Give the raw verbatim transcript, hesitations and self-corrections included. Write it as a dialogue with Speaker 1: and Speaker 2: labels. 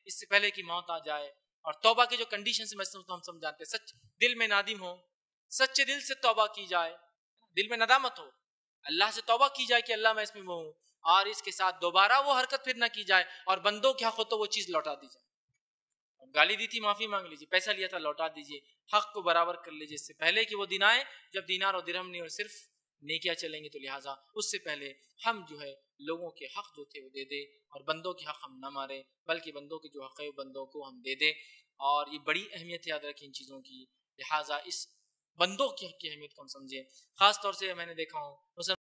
Speaker 1: इससे पहले कि मौत आ जाए। और तौबा के जो कंडीशन से मैं तो हम समझाते हैं, सच दिल में नादिम हो, सच्चे दिल से तौबा की जाए, दिल में नदामत हो, अल्लाह से तौबा की जाए कि अल्लाह मैं इसमें वो हूँ, और इसके साथ दोबारा वो हरकत फिर ना की जाए, और बंदों के हक हो तो वो चीज़ लौटा दी जाए। गाली दी थी माफ़ी मांग लीजिए, पैसा लिया था लौटा दीजिए, हक को बराबर कर लीजिए, इससे पहले कि वो दिन आए जब दीनार और दिरहम नहीं और सिर्फ नेकियां चलेंगी। तो लिहाजा उससे पहले हम जो है लोगों के हक जो थे वो दे दे, और बंदों के हक हम ना मारे, बल्कि बंदों के जो हक है वो बंदों को हम दे दे। और ये बड़ी अहमियत याद रखें इन चीज़ों की, लिहाजा इस बंदों की हक की अहमियत को हम समझें। ख़ास तौर से मैंने देखा हूँ